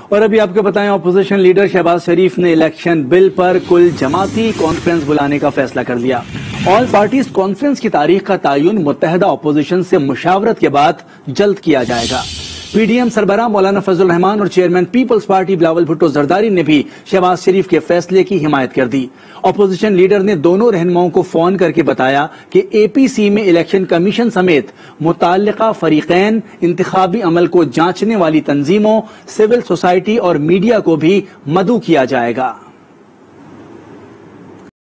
और अभी आपको बताएं, अपोजिशन लीडर शहबाज शरीफ ने इलेक्शन बिल पर कुल जमाती कॉन्फ्रेंस बुलाने का फैसला कर लिया। ऑल पार्टीज कॉन्फ्रेंस की तारीख का तयन मुत्तहदा अपोजिशन से मुशावरत के बाद जल्द किया जाएगा। पीडीएम सरबराह मौलाना फजल रहमान और chairman Peoples Party Bilawal Bhutto Zardari ने भी शहबाज शरीफ के फैसले की हिमायत कर दी। अपोजिशन लीडर ने दोनों रहनुमाओं को फोन करके बताया कि एपीसी में इलेक्शन कमीशन समेत मुताल्लिका फरीकैन, इंतखाबी अमल को जांचने वाली तंजीमों, सिविल सोसाइटी और मीडिया को भी मदऊ किया जाएगा।